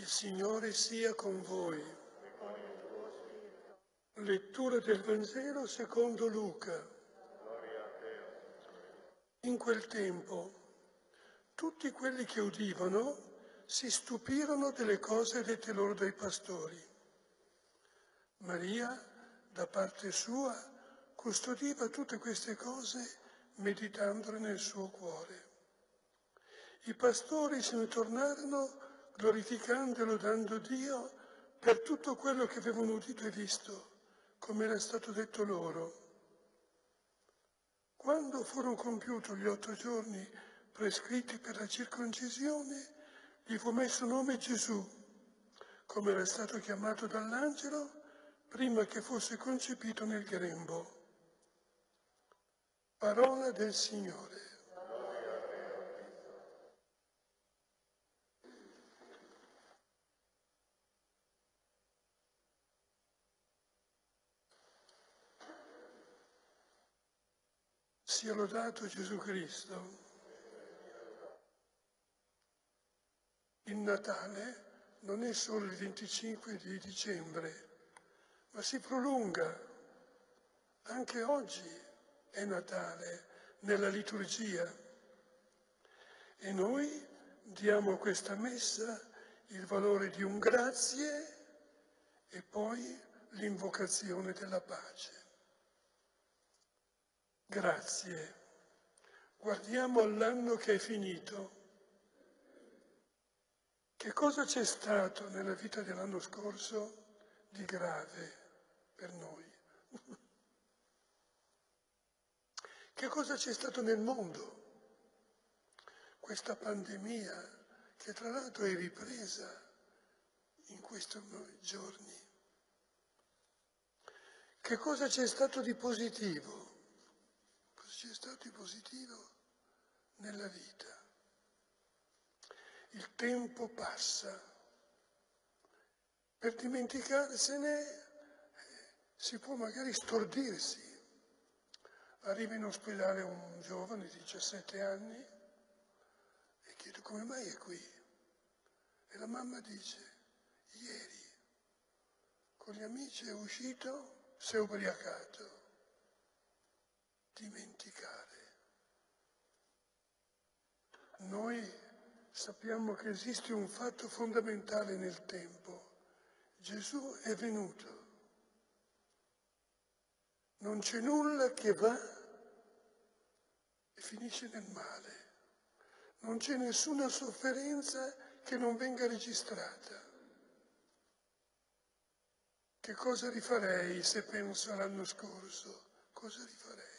Il Signore sia con voi. Lettura del Vangelo secondo Luca. In quel tempo, tutti quelli che udivano si stupirono delle cose dette loro dai pastori. Maria, da parte sua, custodiva tutte queste cose meditandole nel suo cuore. I pastori se ne tornarono glorificando e lodando Dio per tutto quello che avevano udito e visto, come era stato detto loro. Quando furono compiuti gli 8 giorni prescritti per la circoncisione, gli fu messo nome Gesù, come era stato chiamato dall'angelo prima che fosse concepito nel grembo. Parola del Signore. Sia lodato Gesù Cristo. Il Natale non è solo il 25 di dicembre, ma si prolunga. Anche oggi è Natale nella liturgia. E noi diamo a questa messa il valore di un grazie e poi l'invocazione della pace. Grazie. Guardiamo all'anno che è finito. Che cosa c'è stato nella vita dell'anno scorso di grave per noi? Che cosa c'è stato nel mondo? Questa pandemia che tra l'altro è ripresa in questi giorni. Che cosa c'è stato di positivo? Cosa c'è stato di positivo nella vita? Il tempo passa. Per dimenticarsene si può magari stordirsi. Arriva in ospedale un giovane di 17 anni e chiede come mai è qui. E la mamma dice, ieri con gli amici è uscito, si è ubriacato. Dimenticare. Noi sappiamo che esiste un fatto fondamentale nel tempo. Gesù è venuto. Non c'è nulla che va e finisce nel male. Non c'è nessuna sofferenza che non venga registrata. Che cosa rifarei se penso all'anno scorso? Cosa rifarei?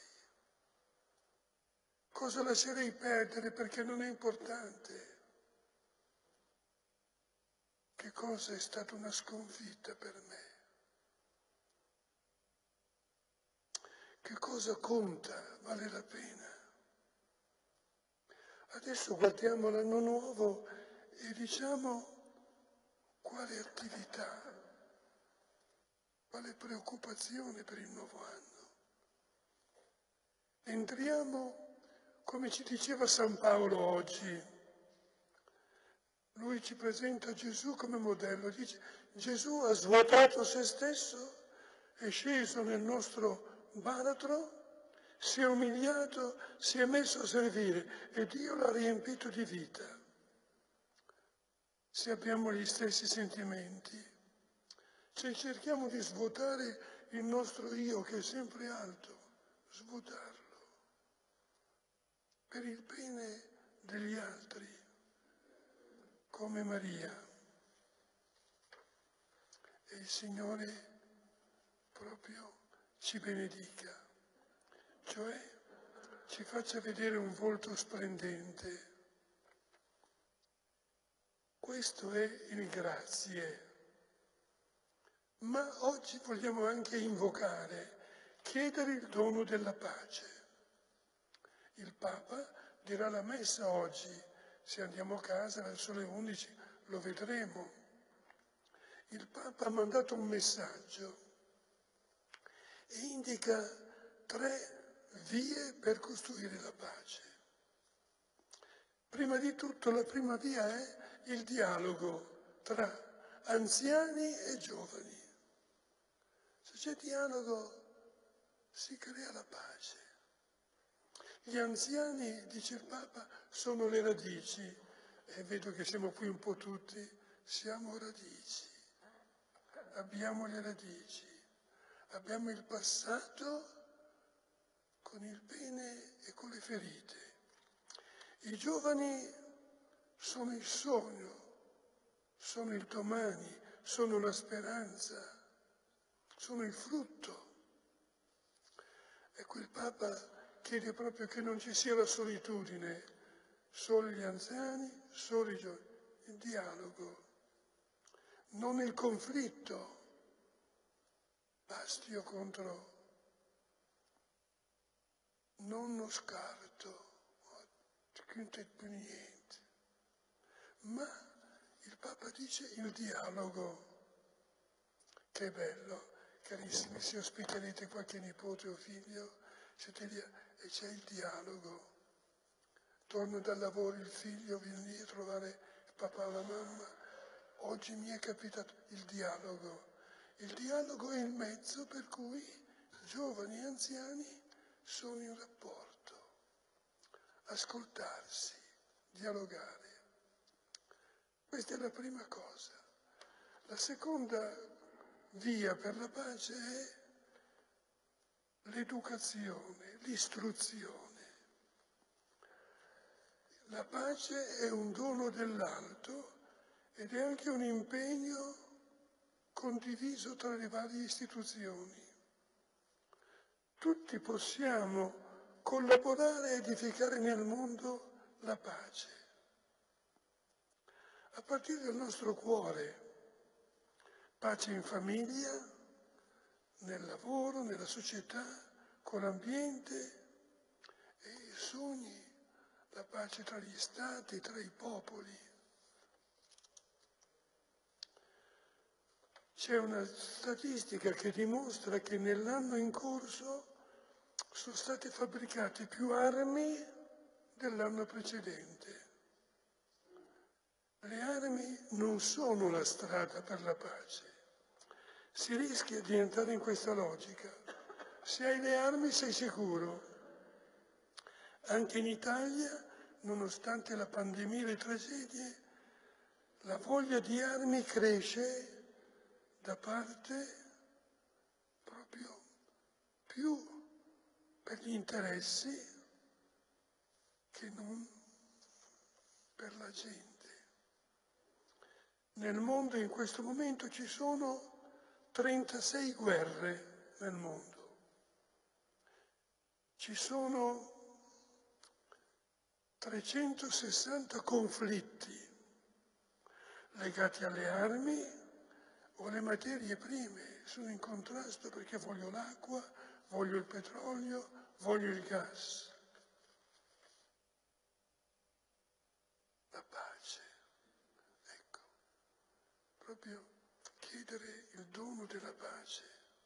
Cosa lascerei perdere perché non è importante? Che cosa è stata una sconfitta per me? Che cosa conta, vale la pena? Adesso guardiamo l'anno nuovo e diciamo quale attività, quale preoccupazione per il nuovo anno. Entriamo, come ci diceva San Paolo oggi, lui ci presenta Gesù come modello, dice Gesù ha svuotato se stesso, è sceso nel nostro baratro, si è umiliato, si è messo a servire e Dio l'ha riempito di vita. Se abbiamo gli stessi sentimenti, se cerchiamo di svuotare il nostro io che è sempre alto, svuotarlo per il bene degli altri, come Maria. E il Signore proprio ci benedica, cioè ci faccia vedere un volto splendente. Questo è il grazie. Ma oggi vogliamo anche invocare, chiedere il dono della pace. Il Papa dirà la messa oggi, se andiamo a casa verso le 11 lo vedremo. Il Papa ha mandato un messaggio e indica 3 vie per costruire la pace. Prima di tutto la prima via è il dialogo tra anziani e giovani. Se c'è dialogo si crea la pace. Gli anziani, dice il Papa, sono le radici, e vedo che siamo qui un po' tutti, siamo radici, abbiamo le radici, abbiamo il passato con il bene e con le ferite. I giovani sono il sogno, sono il domani, sono la speranza, sono il frutto. Ecco, il Papa chiede proprio che non ci sia la solitudine, solo gli anziani, solo i giovani, il dialogo, non il conflitto, astio contro, non lo scarto, non c'è più niente, ma il Papa dice il dialogo. Che bello, carissimi, se ospiterete qualche nipote o figlio, siete lì e c'è il dialogo. Torno dal lavoro, il figlio viene lì a trovare il papà o la mamma. Oggi mi è capitato il dialogo. Il dialogo è il mezzo per cui giovani e anziani sono in rapporto. Ascoltarsi, dialogare. Questa è la prima cosa. La seconda via per la pace è l'educazione, l'istruzione. La pace è un dono dell'alto ed è anche un impegno condiviso tra le varie istituzioni. Tutti possiamo collaborare a edificare nel mondo la pace, a partire dal nostro cuore. Pace in famiglia, nel lavoro, nella società, con l'ambiente e i sogni, la pace tra gli stati, tra i popoli. C'è una statistica che dimostra che nell'anno in corso sono state fabbricate più armi dell'anno precedente. Le armi non sono la strada per la pace. Si rischia di entrare in questa logica. Se hai le armi sei sicuro. Anche in Italia, nonostante la pandemia e le tragedie, la voglia di armi cresce da parte proprio più per gli interessi che non per la gente. Nel mondo in questo momento ci sono 36 guerre nel mondo. Ci sono 360 conflitti legati alle armi o alle materie prime. Sono in contrasto perché voglio l'acqua, voglio il petrolio, voglio il gas. La pace. Ecco, proprio chiedere il dono della pace.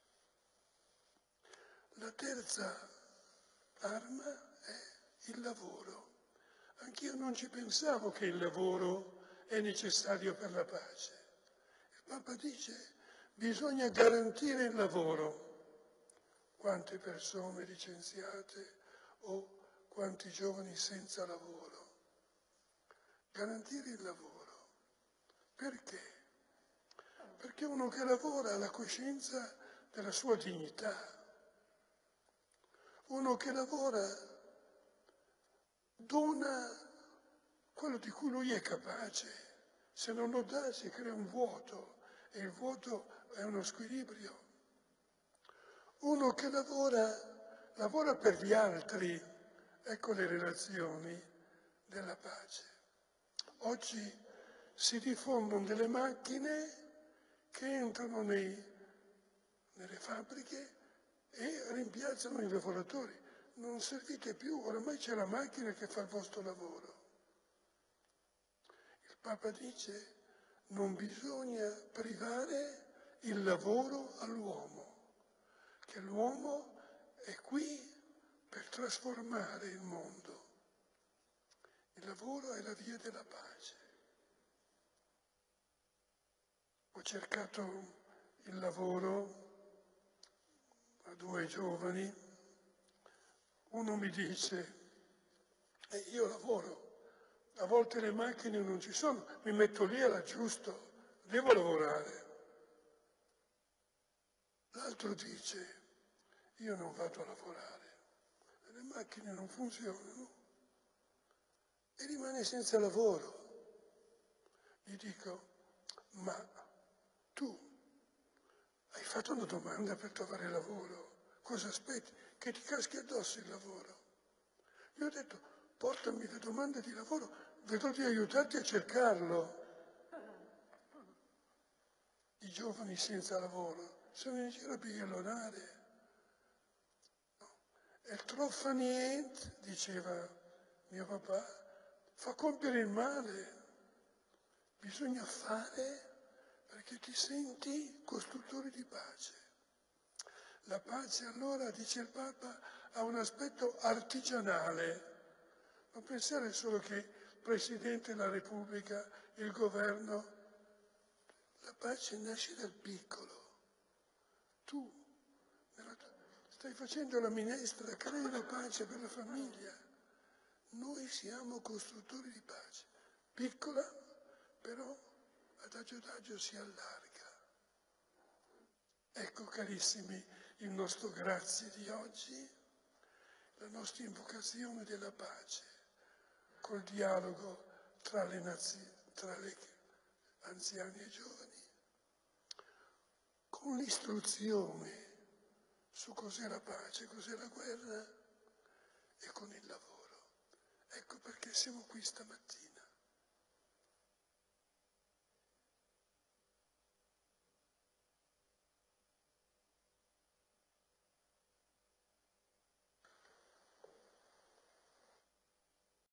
La terza arma è il lavoro. Anch'io non ci pensavo che il lavoro è necessario per la pace. Il Papa dice bisogna garantire il lavoro. Quante persone licenziate o quanti giovani senza lavoro. Garantire il lavoro. Perché? Perché uno che lavora ha la coscienza della sua dignità. Uno che lavora dona quello di cui lui è capace. Se non lo dà si crea un vuoto e il vuoto è uno squilibrio. Uno che lavora per gli altri. Ecco le relazioni della pace. Oggi si diffondono delle macchine che entrano nelle fabbriche e rimpiazzano i lavoratori. Non servite più, oramai c'è la macchina che fa il vostro lavoro. Il Papa dice non bisogna privare il lavoro all'uomo, che l'uomo è qui per trasformare il mondo. Il lavoro è la via della pace. Ho cercato il lavoro a 2 giovani, uno mi dice, io lavoro, a volte le macchine non ci sono, mi metto lì all'aggiusto, devo lavorare. L'altro dice, io non vado a lavorare, le macchine non funzionano e rimane senza lavoro. Gli dico, ma tu hai fatto una domanda per trovare lavoro, cosa aspetti? Che ti caschi addosso il lavoro. Gli ho detto, portami le domande di lavoro, vedrò di aiutarti a cercarlo. I giovani senza lavoro sono in giro a bighellonare. E il troffa niente, diceva mio papà, fa compiere il male. Bisogna fare perché ti senti costruttore di pace. La pace allora, dice il Papa, ha un aspetto artigianale. Non pensare solo che il Presidente della Repubblica, il governo, la pace nasce dal piccolo. Tu stai facendo la minestra, crei la pace per la famiglia. Noi siamo costruttori di pace. Piccola, però adagio adagio si allarga. Ecco, carissimi, il nostro grazie di oggi, la nostra invocazione della pace, col dialogo tra le anziani e giovani, con l'istruzione su cos'è la pace, cos'è la guerra e con il lavoro. Ecco perché siamo qui stamattina.